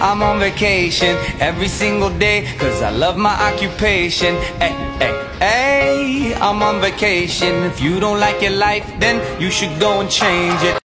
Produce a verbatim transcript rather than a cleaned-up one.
I'm on vacation every single day, cause I love my occupation. Hey, hey, hey, I'm on vacation. If you don't like your life, then you should go and change it.